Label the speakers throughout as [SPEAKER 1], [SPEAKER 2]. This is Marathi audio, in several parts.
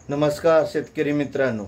[SPEAKER 1] नमस्कार शेतकरी मित्रांनो,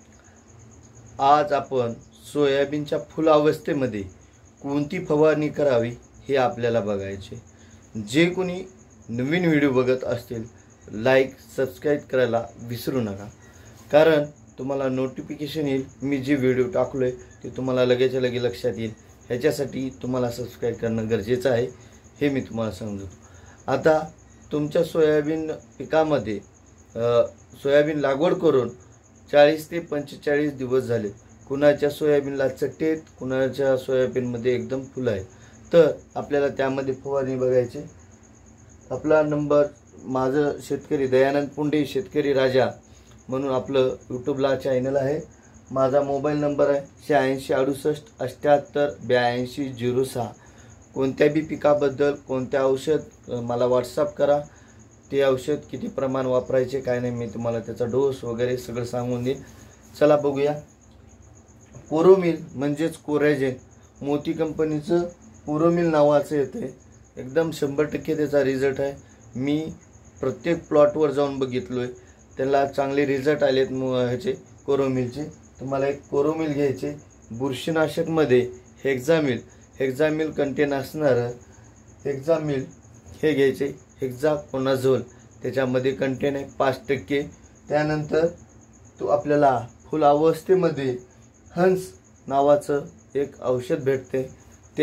[SPEAKER 1] आज आपण सोयाबीनच्या फुलावस्थेमध्ये कोणती फवारणी करावी हे आपल्याला बघायचे। जे कोणी नवीन व्हिडिओ बघत असतील लाईक सबस्क्राइब करायला विसरू नका, कारण तुम्हाला नोटिफिकेशन येईल। मी जे व्हिडिओ टाकलोय ते तुम्हाला लगेच लक्षात येईल। ह्याच्यासाठी तुम्हाला सबस्क्राइब करणं गरजेचं आहे हे मी तुम्हाला सांगतो। आता तुमच्या सोयाबीन पिकामध्ये सोयाबीन लागवड करून 40 ते 45 दिवस झाले। कुणाच्या सोयाबीनला चट्टेत, कुणाच्या सोयाबीनमध्ये एकदम फुलं आहे, तर आपल्याला त्यामध्ये फवारणी बघायची। आपला नंबर, माझं शेतकरी दयानंद पुंडे शेतकरी राजा म्हणून आपलं यूट्यूबला चॅनल आहे। माझा मोबाईल नंबर आहे 86 68 78 82 06। कोणत्याही पिकाबद्दल कोणत्या औषध मला व्हॉट्सअप करा। ते औषध किती प्रमाण वापरायचे काय नाही मी तुम्हाला त्याचा डोस वगैरे सगळं सांगून देईन। चला बघूया। कोरोमिल म्हणजेच कोरॅजेन, मोती कंपनीचं कोरोमिल नावाचं येते। एकदम 100% त्याचा रिझल्ट आहे। मी प्रत्येक प्लॉटवर जाऊन बघितलोय, त्याला चांगले रिझल्ट आलेत ह्याचे कोरोमिलचे। तुम्हाला एक कोरोमिल घ्यायचे। बुरशीनाशकमध्ये हेक्झामिल कंटेन असणारं हेक्झामिल हे घ्यायचे। हेक्झाकोनाझोल त्याच्यामध्ये कंटेन आहे 5%। त्यानंतर तो आपल्याला फुलावस्थेमध्ये हंस नावाचं एक औषध भेटते। ते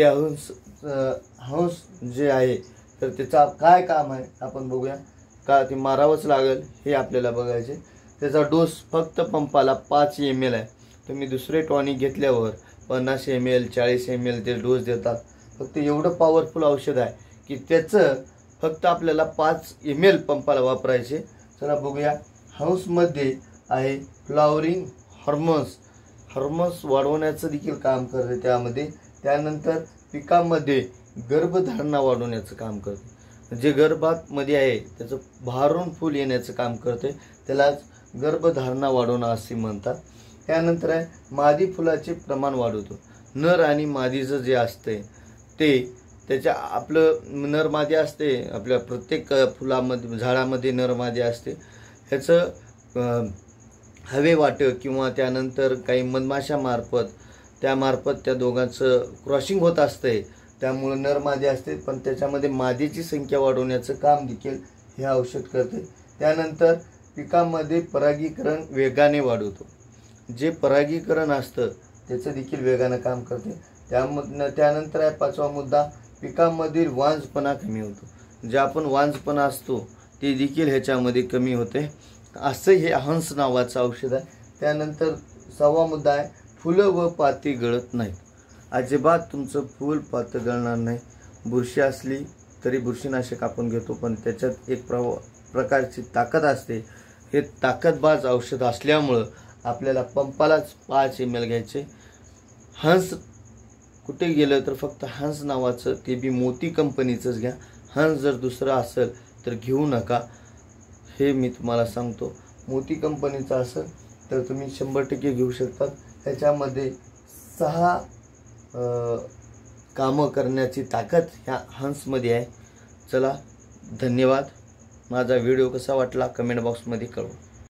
[SPEAKER 1] हंस जे आहे तर त्याचा काय काम आहे आपण बघूया। का ते मारावंच लागेल हे आपल्याला बघायचे। त्याचा डोस फक्त पंपाला 5 ml आहे। तुम्ही दुसरे टॉनिक घेतल्यावर 50 ml 40 ml ते डोस देतात। फक्त एवढं पॉवरफुल औषध आहे की त्याचं फक्त आपल्याला 5 ml पंपाला वापरायचे। चला बघूया। हंसमध्ये आहे फ्लावरिंग हार्मोन्स वाढवण्याचं देखील काम करते त्यामध्ये। त्यानंतर पिकामध्ये गर्भधारणा वाढवण्याचं काम करते। जे गर्भामध्ये आहे त्याचं भारून फूल येण्याचं काम करते, त्यालाच गर्भधारणा वाढवणं असे म्हणतात। त्यानंतर आहे मादी फुलाचे प्रमाण वाढवतो। नर आणि मादीचं जे असते ते त्याच्या आपलं नर मादी असते, आपल्या प्रत्येक फुलामध्ये झाडामध्ये नर मादी असते। ह्याचं हवे वाटं किंवा त्यानंतर काही मधमाशामार्फत त्या दोघांचं क्रॉसिंग होत असते, त्यामुळे नर मादी असते। पण त्याच्यामध्ये मादीची संख्या वाढवण्याचं काम देखील हे औषध करते। त्यानंतर पिकामध्ये परागीकरण वेगाने वाढवतो। जे परागीकरण असतं त्याचं देखील वेगानं काम करते। त्यानंतर आहे 5वा मुद्दा, पिकामधील वांजपणा कमी होतो। जे आपण वांजपणा असतो ते देखील ह्याच्यामध्ये कमी होते। असं हे हंस नावाचं औषध आहे। त्यानंतर 6वा मुद्दा आहे, फुलं व पाती गळत नाहीत। अजिबात तुमचं फूल पातं गळणार नाही। बुरशी असली तरी बुरशीनाशक आपण घेतो, पण त्याच्यात एक प्रकारची ताकद असते। हे ताकदबाज औषध असल्यामुळं आपल्याला पंपालाच 5 ml घ्यायचे। हंस कुठे गेलं तर फक्त हंस नावाचं, ते बी मोती कंपनीचंच घ्या। हंस जर दुसरं असेल तर घेऊ नका, हे मी तुम्हाला सांगतो। मोती कंपनीचं असेल तर तुम्ही 100% घेऊ शकता। ह्याच्यामध्ये 6 कामं करण्याची ताकद ह्या हंसमध्ये आहे। चला धन्यवाद। माझा व्हिडिओ कसा वाटला कमेंट बॉक्समध्ये कळवा।